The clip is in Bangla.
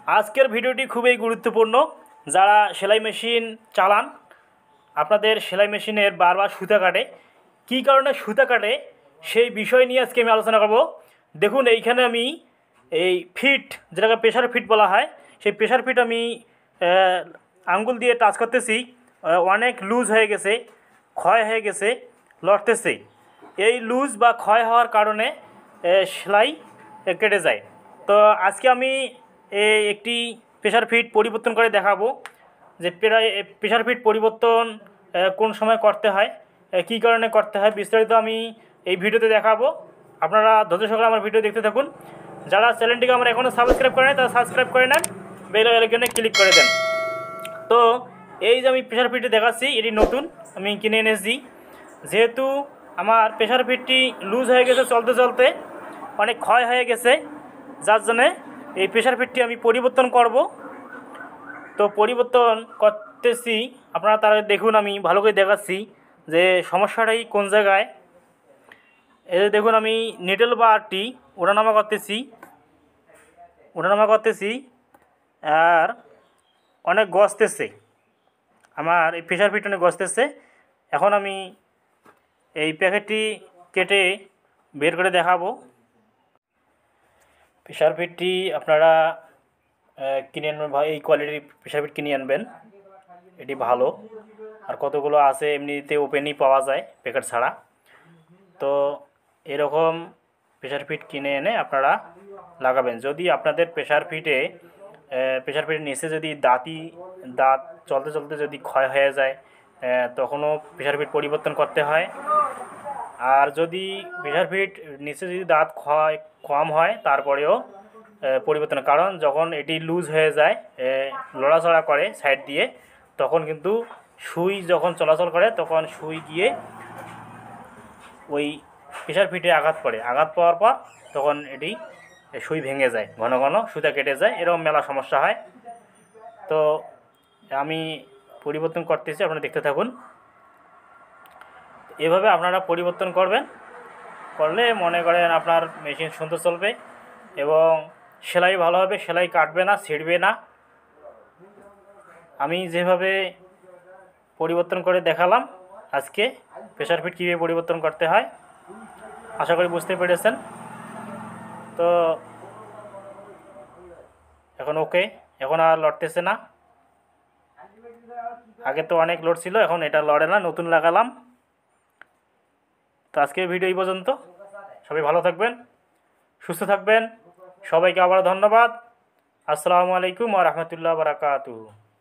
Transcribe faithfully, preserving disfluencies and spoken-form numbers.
আজকের ভিডিওটি খুবই গুরুত্বপূর্ণ। যারা সেলাই মেশিন চালান, আপনাদের সেলাই মেশিনের বারবার সুতা কাটে, কী কারণে সুতা কাটে সেই বিষয় নিয়ে আজকে আমি আলোচনা করব। দেখুন, এইখানে আমি এই ফিট, যেটাকে প্রেশার ফিট বলা হয়, সেই প্রেশার ফিট আমি আঙ্গুল দিয়ে টাচ করতেছি, অনেক লুজ হয়ে গেছে, ক্ষয় হয়ে গেছে, লড়তেছে। এই লুজ বা ক্ষয় হওয়ার কারণে সেলাই কেটে যায়। তো আজকে আমি একটি প্রেশার ফিট পরিবর্তন করে দেখাবো যে প্রেশার ফিট পরিবর্তন কোন সময় করতে হয়, কী কারণে করতে হয়, বিস্তারিত আমি এই ভিডিওতে দেখাবো। আপনারা ধৈর্য সহকারে আমার ভিডিও দেখতে থাকুন। যারা চ্যানেলটিকে আমরা এখনও সাবস্ক্রাইব করে নেন তারা সাবস্ক্রাইব করে নেন, বেল আইকনে ক্লিক করে দেন। তো এই যে আমি প্রেশার ফিটটি দেখাচ্ছি, এটি নতুন, আমি কিনে এনেছি। যেহেতু আমার প্রেশার ফিটটি লুজ হয়ে গেছে, চলতে চলতে অনেক ক্ষয় হয়ে গেছে, যার জন্যে এই প্রেশার ফিটটি আমি পরিবর্তন করব। তো পরিবর্তন করতেছি, আপনারা তারা দেখুন, আমি ভালো করে দেখাচ্ছি যে সমস্যাটাই কোন জায়গায়। এই দেখুন, আমি নিডল বারটি ওঠানামা করতেছি ওঠানামা করতেছি আর অনেক গসতেছে, আমার এই প্রেশার ফিট অনেক গসতেছে। এখন আমি এই প্যাকেটটি কেটে বের করে দেখাবো। প্রেশার ফিটটি আপনারা কিনে আনবেন, এই কোয়ালিটির প্রেশার ফিট কিনে আনবেন, এটি ভালো। আর কতগুলো আছে এমনিতে ওপেনই পাওয়া যায় প্যাকেট ছাড়া। তো এরকম প্রেশার ফিট কিনে এনে আপনারা লাগাবেন। যদি আপনাদের প্রেশার ফিটে প্রেশার ফিটের নিচে যদি দাঁতি দাঁত চলতে চলতে যদি ক্ষয় হয়ে যায়, তখনও প্রেশার ফিট পরিবর্তন করতে হয়। আর যদি প্রেশার ফিট নিচে যদি দাঁত ক্ষয় কম হয় তারপরেও পরিবর্তন, কারণ যখন এটি লুজ হয়ে যায়, লড়াচড়া করে সাইড দিয়ে, তখন কিন্তু সুই যখন চলাচল করে তখন সুই গিয়ে ওই প্রেশার ফিটে আঘাত পড়ে, আঘাত পাওয়ার পর তখন এটি সুই ভেঙে যায়, ঘন ঘন সুতা কেটে যায়, এরকম মেলা সমস্যা হয়। তো আমি পরিবর্তন করতেছি, আপনারা দেখতে থাকুন। এভাবে আপনারা পরিবর্তন করবেন, করলে মনে করেন আপনার মেশিন সুন্দর চলবে এবং সেলাই ভালো হবে, সেলাই কাটবে না, ছিঁড়বে না। আমি যেভাবে পরিবর্তন করে দেখালাম আজকে প্রেশার ফিট কীভাবে পরিবর্তন করতে হয়, আশা করি বুঝতে পেরেছেন। তো এখন ওকে, এখন আর লড়তেছে না। আগে তো অনেক লড়ছিল, এখন এটা লড়ে না, নতুন লাগালাম। তো আজকের ভিডিও এই পর্যন্ত। সবাই ভালো থাকবেন, সুস্থ থাকবেন। সবাইকে আবার ধন্যবাদ। আসসালামু আলাইকুম ওয়া রাহমাতুল্লাহি ওয়া বারাকাতুহু।